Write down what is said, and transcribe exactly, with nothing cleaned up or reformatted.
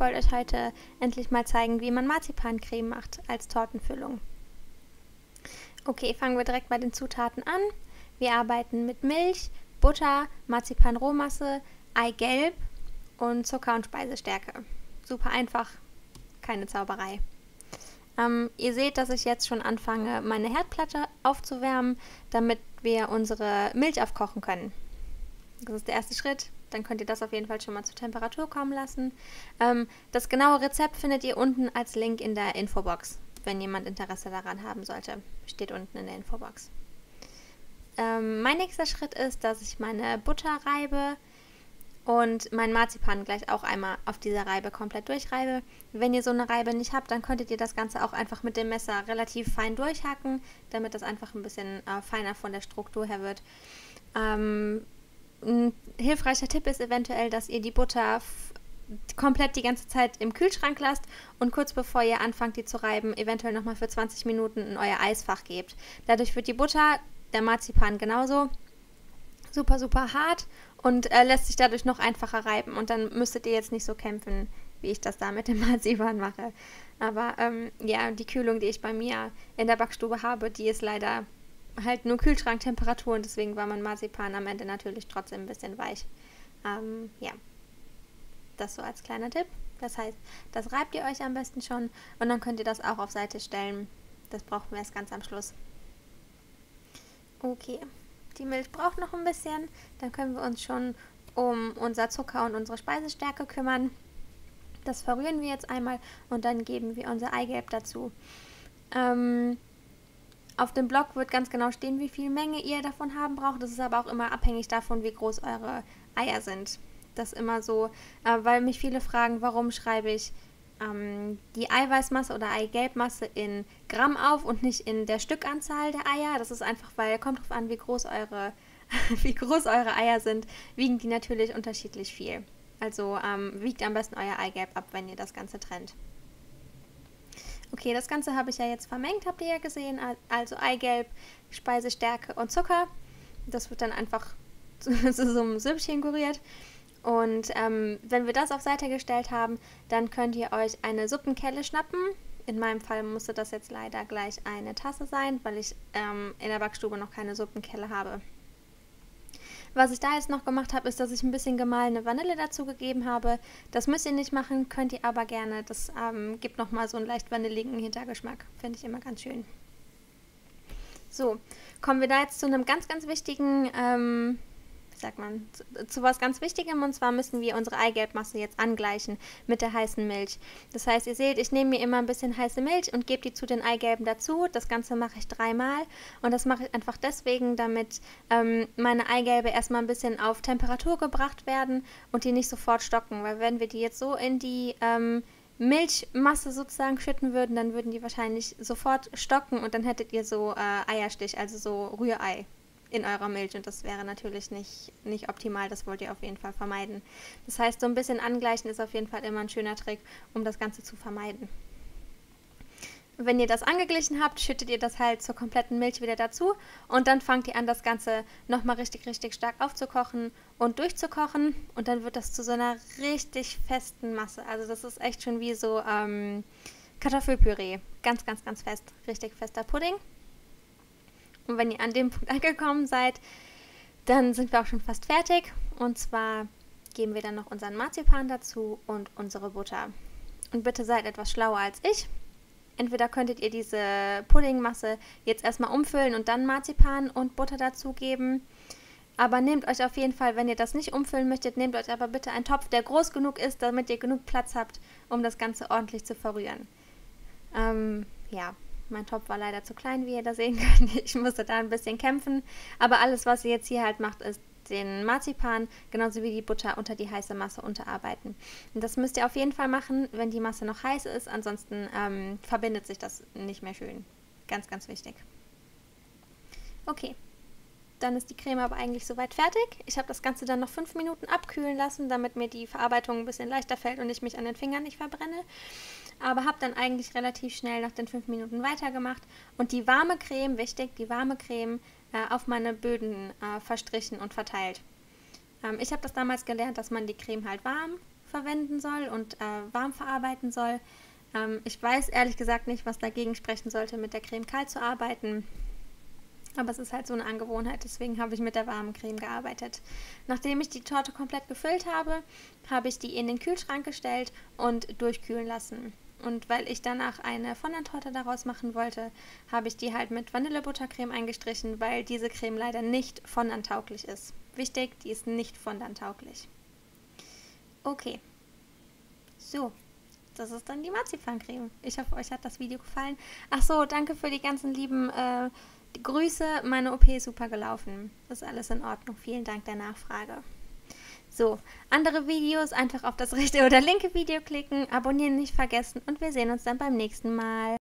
wollte euch heute endlich mal zeigen, wie man Marzipancreme macht als Tortenfüllung. Okay, fangen wir direkt bei den Zutaten an. Wir arbeiten mit Milch, Butter, Marzipan-Rohmasse, Eigelb und Zucker und Speisestärke. Super einfach, keine Zauberei. Ähm, ihr seht, dass ich jetzt schon anfange, meine Herdplatte aufzuwärmen, damit wir unsere Milch aufkochen können. Das ist der erste Schritt. Dann könnt ihr das auf jeden Fall schon mal zur Temperatur kommen lassen. Ähm, das genaue Rezept findet ihr unten als Link in der Infobox, wenn jemand Interesse daran haben sollte. Steht unten in der Infobox. Ähm, mein nächster Schritt ist, dass ich meine Butter reibe und meinen Marzipan gleich auch einmal auf dieser Reibe komplett durchreibe. Wenn ihr so eine Reibe nicht habt, dann könntet ihr das Ganze auch einfach mit dem Messer relativ fein durchhacken, damit das einfach ein bisschen äh, feiner von der Struktur her wird. Ähm, ein hilfreicher Tipp ist eventuell, dass ihr die Butter komplett die ganze Zeit im Kühlschrank lasst und kurz bevor ihr anfangt, die zu reiben, eventuell nochmal für zwanzig Minuten in euer Eisfach gebt. Dadurch wird die Butter, der Marzipan genauso, super, super hart und äh, lässt sich dadurch noch einfacher reiben. Und dann müsstet ihr jetzt nicht so kämpfen, wie ich das da mit dem Marzipan mache. Aber ähm, ja, die Kühlung, die ich bei mir in der Backstube habe, die ist leider halt nur Kühlschranktemperatur und deswegen war mein Marzipan am Ende natürlich trotzdem ein bisschen weich. Ähm, ja, das so als kleiner Tipp. Das heißt, das reibt ihr euch am besten schon und dann könnt ihr das auch auf Seite stellen. Das brauchen wir erst ganz am Schluss. Okay. Die Milch braucht noch ein bisschen, dann können wir uns schon um unser Zucker und unsere Speisestärke kümmern. Das verrühren wir jetzt einmal und dann geben wir unser Eigelb dazu. Ähm, auf dem Blog wird ganz genau stehen, wie viel Menge ihr davon haben braucht. Das ist aber auch immer abhängig davon, wie groß eure Eier sind. Das ist immer so, äh, weil mich viele fragen, warum schreibe ich ähm, die Eiweißmasse oder Eigelbmasse in Gramm auf und nicht in der Stückanzahl der Eier. Das ist einfach, weil, kommt drauf an, wie groß eure, wie groß eure Eier sind, wiegen die natürlich unterschiedlich viel. Also ähm, wiegt am besten euer Eigelb ab, wenn ihr das Ganze trennt. Okay, das Ganze habe ich ja jetzt vermengt, habt ihr ja gesehen. Also Eigelb, Speisestärke und Zucker. Das wird dann einfach zu, zu so einem Süppchen kuriert. Und ähm, wenn wir das auf Seite gestellt haben, dann könnt ihr euch eine Suppenkelle schnappen. In meinem Fall musste das jetzt leider gleich eine Tasse sein, weil ich ähm, in der Backstube noch keine Suppenkelle habe. Was ich da jetzt noch gemacht habe, ist, dass ich ein bisschen gemahlene Vanille dazu gegeben habe. Das müsst ihr nicht machen, könnt ihr aber gerne. Das ähm, gibt nochmal so einen leicht vanilligen Hintergeschmack. Finde ich immer ganz schön. So, kommen wir da jetzt zu einem ganz, ganz wichtigen... Ähm, sagt man, zu, zu was ganz Wichtigem, und zwar müssen wir unsere Eigelbmasse jetzt angleichen mit der heißen Milch. Das heißt, ihr seht, ich nehme mir immer ein bisschen heiße Milch und gebe die zu den Eigelben dazu. Das Ganze mache ich dreimal und das mache ich einfach deswegen, damit ähm, meine Eigelbe erstmal ein bisschen auf Temperatur gebracht werden und die nicht sofort stocken, weil wenn wir die jetzt so in die ähm, Milchmasse sozusagen schütten würden, dann würden die wahrscheinlich sofort stocken und dann hättet ihr so äh, Eierstich, also so Rührei in eurer Milch und das wäre natürlich nicht, nicht optimal, das wollt ihr auf jeden Fall vermeiden. Das heißt, so ein bisschen angleichen ist auf jeden Fall immer ein schöner Trick, um das Ganze zu vermeiden. Wenn ihr das angeglichen habt, schüttet ihr das halt zur kompletten Milch wieder dazu und dann fangt ihr an, das Ganze nochmal richtig, richtig stark aufzukochen und durchzukochen und dann wird das zu so einer richtig festen Masse. Also das ist echt schon wie so ähm, Kartoffelpüree. Ganz, ganz, ganz fest. Richtig fester Pudding. Und wenn ihr an dem Punkt angekommen seid, dann sind wir auch schon fast fertig. Und zwar geben wir dann noch unseren Marzipan dazu und unsere Butter. Und bitte seid etwas schlauer als ich. Entweder könntet ihr diese Puddingmasse jetzt erstmal umfüllen und dann Marzipan und Butter dazugeben. Aber nehmt euch auf jeden Fall, wenn ihr das nicht umfüllen möchtet, nehmt euch aber bitte einen Topf, der groß genug ist, damit ihr genug Platz habt, um das Ganze ordentlich zu verrühren. Ähm, ja. Mein Topf war leider zu klein, wie ihr da sehen könnt. Ich musste da ein bisschen kämpfen. Aber alles, was ihr jetzt hier halt macht, ist den Marzipan, genauso wie die Butter, unter die heiße Masse unterarbeiten. Und das müsst ihr auf jeden Fall machen, wenn die Masse noch heiß ist. Ansonsten ähm, verbindet sich das nicht mehr schön. Ganz, ganz wichtig. Okay. Dann ist die Creme aber eigentlich soweit fertig. Ich habe das Ganze dann noch fünf Minuten abkühlen lassen, damit mir die Verarbeitung ein bisschen leichter fällt und ich mich an den Fingern nicht verbrenne. Aber habe dann eigentlich relativ schnell nach den fünf Minuten weitergemacht und die warme Creme, wichtig, die warme Creme äh, auf meine Böden äh, verstrichen und verteilt. Ähm, ich habe das damals gelernt, dass man die Creme halt warm verwenden soll und äh, warm verarbeiten soll. Ähm, ich weiß ehrlich gesagt nicht, was dagegen sprechen sollte, mit der Creme kalt zu arbeiten. Aber es ist halt so eine Angewohnheit, deswegen habe ich mit der warmen Creme gearbeitet. Nachdem ich die Torte komplett gefüllt habe, habe ich die in den Kühlschrank gestellt und durchkühlen lassen. Und weil ich danach eine Fondant-Torte daraus machen wollte, habe ich die halt mit Vanillebuttercreme eingestrichen, weil diese Creme leider nicht fondant-tauglich ist. Wichtig, die ist nicht fondant-tauglich. Okay, so. Das ist dann die Marzipancreme. Ich hoffe, euch hat das Video gefallen. Ach so, danke für die ganzen lieben äh, Grüße. Meine O P ist super gelaufen. Das ist alles in Ordnung. Vielen Dank der Nachfrage. So, andere Videos einfach auf das rechte oder linke Video klicken, abonnieren nicht vergessen und wir sehen uns dann beim nächsten Mal.